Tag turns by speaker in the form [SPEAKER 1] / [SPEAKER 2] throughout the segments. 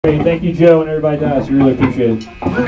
[SPEAKER 1] Great. Thank you, Joe, and everybody else. We really appreciate it.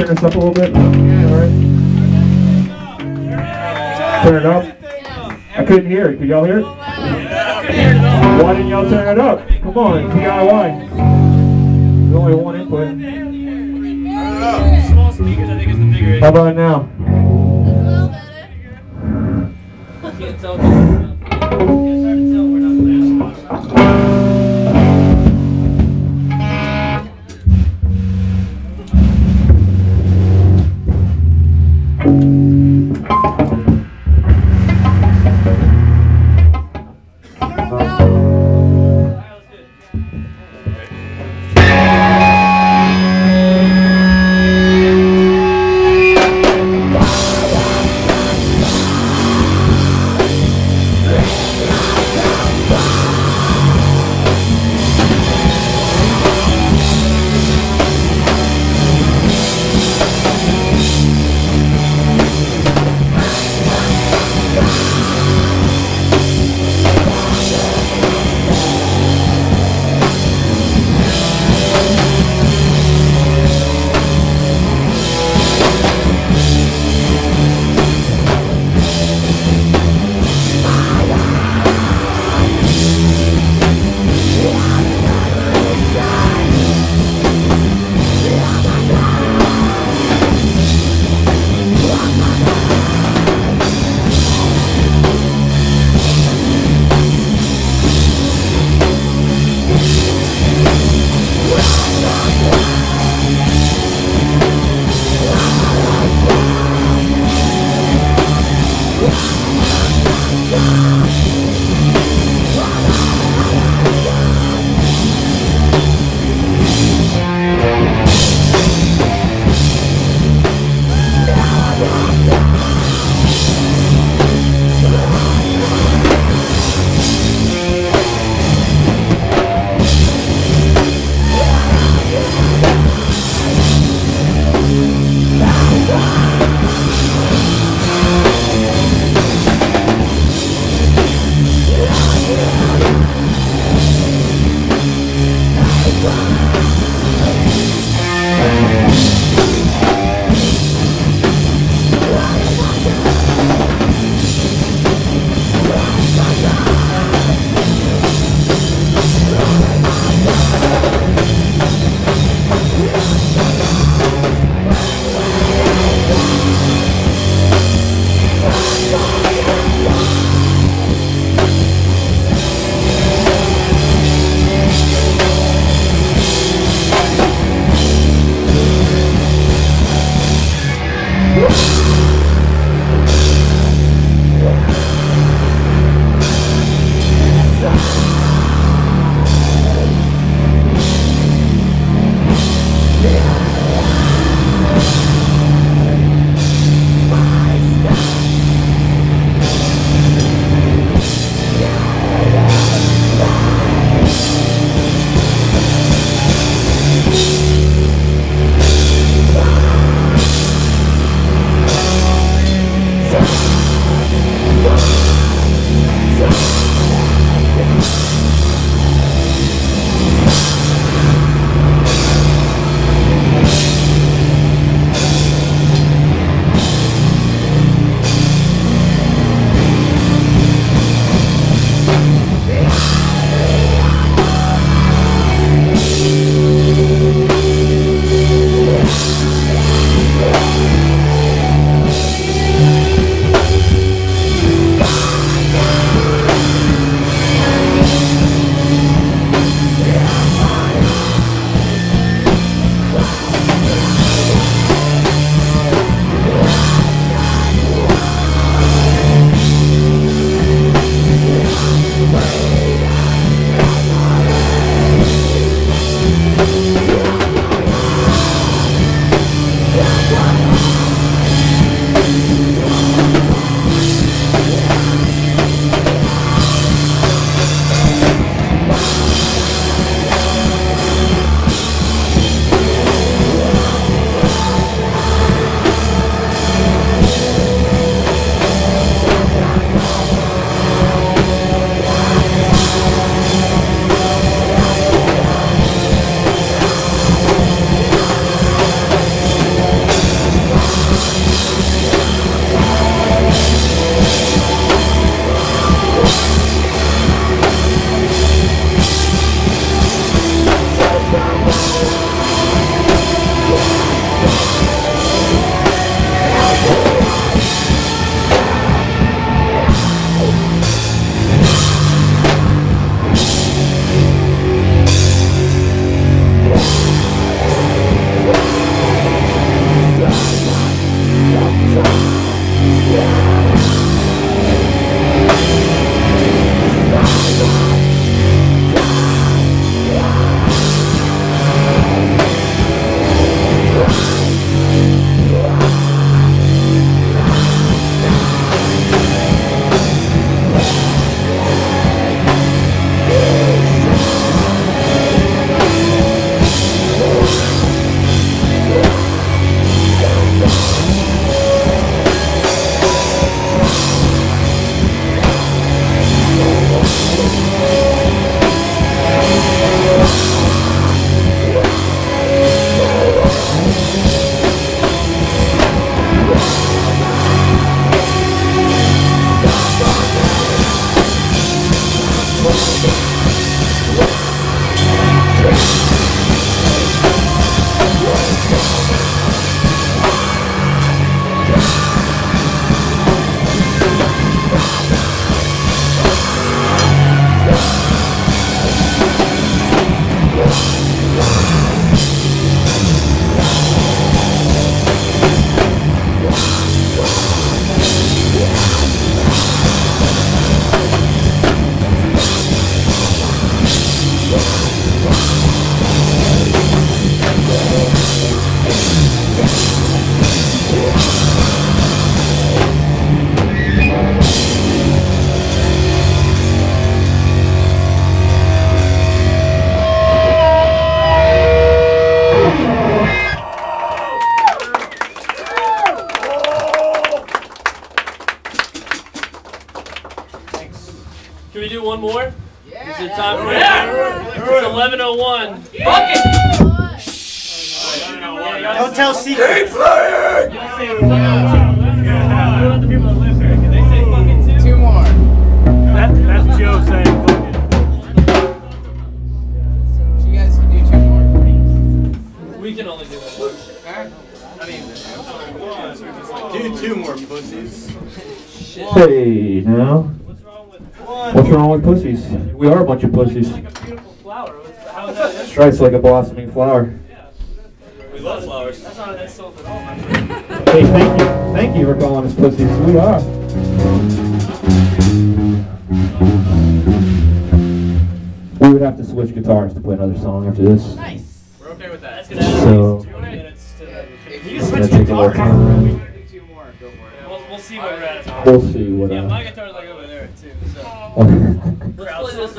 [SPEAKER 1] turn this up a little bit? Alright. Turn it up? I couldn't hear it. Could y'all hear it? Why didn't y'all turn it up? Come on, DIY. There's only one input.
[SPEAKER 2] Small speakers, I think, is the bigger issue.
[SPEAKER 1] How about now?
[SPEAKER 2] Can't tell. It's hard to tell. We're not playing. Can we do one more? Yeah. Is it time for it? It's 11:01.
[SPEAKER 3] Don't tell secrets.
[SPEAKER 2] Keep playing! Let the people that live here. Can they say fucking two?
[SPEAKER 3] Two more.
[SPEAKER 4] That's Joe saying fucking.
[SPEAKER 3] So you guys can do two more.
[SPEAKER 2] We can only do one.
[SPEAKER 3] Do two more pussies.
[SPEAKER 1] Hey, now. What's wrong with pussies? We are a bunch of pussies.
[SPEAKER 2] Like a beautiful flower. How is that?
[SPEAKER 1] Stripes like a blossoming flower.
[SPEAKER 2] We love flowers. That's not an insult at all, man.
[SPEAKER 1] Hey, thank you. Thank you for calling us pussies. We are. We would have to switch guitars to play another song after this.
[SPEAKER 3] Nice.
[SPEAKER 2] We're okay with that. That's gonna add
[SPEAKER 1] So,
[SPEAKER 2] 2 minutes to the...
[SPEAKER 3] If
[SPEAKER 1] it's gonna take a little time.
[SPEAKER 3] do two more, go for it.
[SPEAKER 2] We'll see what we're at.
[SPEAKER 1] We'll see what.
[SPEAKER 2] Yeah, my guitar's like over there too. So. Let's play this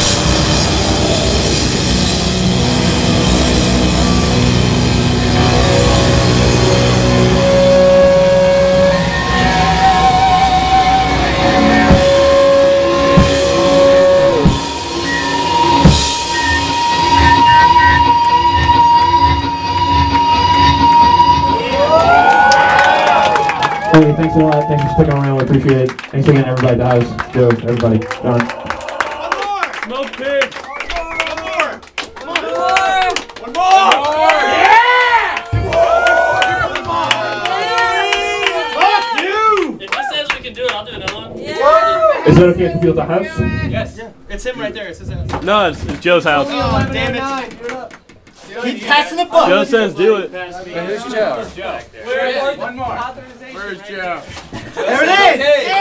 [SPEAKER 1] Hey, thanks a lot. Thanks for sticking around. We appreciate it. Thanks again, everybody at the house. Joe, everybody. John.
[SPEAKER 2] Smoke pig.
[SPEAKER 3] One more! Yeah! Fuck you!
[SPEAKER 2] If he says we can do it, I'll do another one.
[SPEAKER 1] Is that okay at the field at the house?
[SPEAKER 3] Yes. Yeah. It's him right there. It says that.
[SPEAKER 4] No, it's Joe's house.
[SPEAKER 3] Oh, damn it. Keep passing the ball.
[SPEAKER 4] Joe says do it.
[SPEAKER 3] Where's Joe?
[SPEAKER 2] Where is it?
[SPEAKER 3] One more.
[SPEAKER 4] Where's Joe?
[SPEAKER 3] There it is!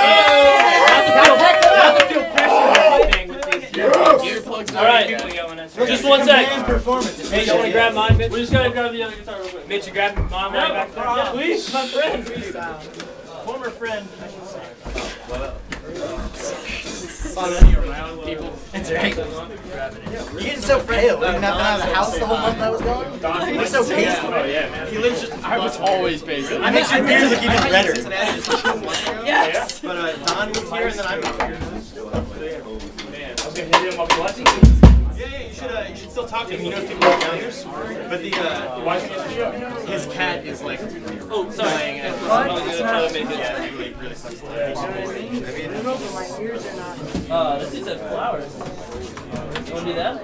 [SPEAKER 2] All right. Just 1 sec.
[SPEAKER 3] Hey,
[SPEAKER 2] You want to grab mine, Mitch? We just gotta grab the other guitar real quick. Mitch, you grab mine right back there. Yeah, please. My friend. Former friend, I should say.
[SPEAKER 3] It's right. You're getting so frail. We've not been out of the house the whole month I was gone. You're so pasty.
[SPEAKER 4] Oh yeah, man.
[SPEAKER 3] He lives just.
[SPEAKER 4] I was always basic.
[SPEAKER 3] I make your beard look even redder.
[SPEAKER 2] Yes.
[SPEAKER 3] But Don moved here and then I moved here.
[SPEAKER 4] Man, I was gonna hit him up blessing.
[SPEAKER 3] Yeah, you should still talk to him. He knows people are down here. But his cat is like.
[SPEAKER 2] Oh, sorry.
[SPEAKER 3] Dying at
[SPEAKER 2] This is a flowers. You wanna do that?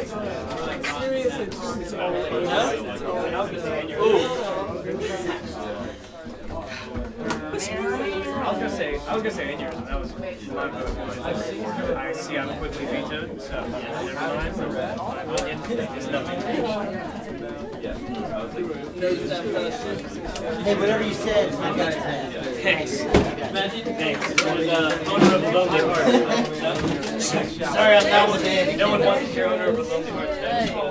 [SPEAKER 4] I was gonna say in yours, and that was my vote. I see I'm quickly vetoed, so it's nothing.
[SPEAKER 3] Hey, whatever you said, I got it.
[SPEAKER 2] Thanks. Thanks. Owner of the Lonely Heart. Sorry, I'm not with Andy. No one wants to hear owner of a Lonely Heart.